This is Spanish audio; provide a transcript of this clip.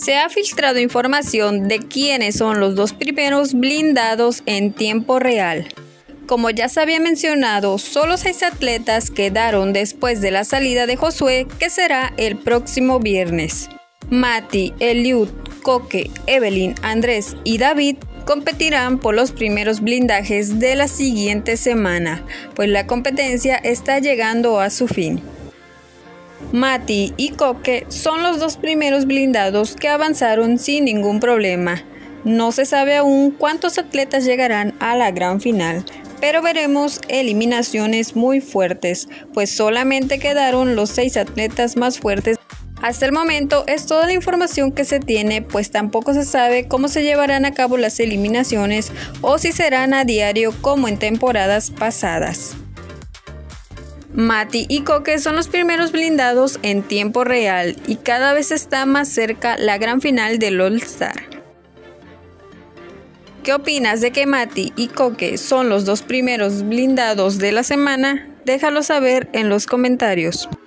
Se ha filtrado información de quiénes son los dos primeros blindados en tiempo real. Como ya se había mencionado, solo 6 atletas quedaron después de la salida de Josué, que será el próximo viernes. Mati, Eliud, Koke, Evelyn, Andrés y David competirán por los primeros blindajes de la siguiente semana, pues la competencia está llegando a su fin. Mati y Koke son los dos primeros blindados que avanzaron sin ningún problema. No se sabe aún cuántos atletas llegarán a la gran final, pero veremos eliminaciones muy fuertes, pues solamente quedaron los 6 atletas más fuertes. Hasta el momento es toda la información que se tiene, pues tampoco se sabe cómo se llevarán a cabo las eliminaciones o si serán a diario como en temporadas pasadas. Mati y Koke son los primeros blindados en tiempo real y cada vez está más cerca la gran final del All Star. ¿Qué opinas de que Mati y Koke son los dos primeros blindados de la semana? Déjalo saber en los comentarios.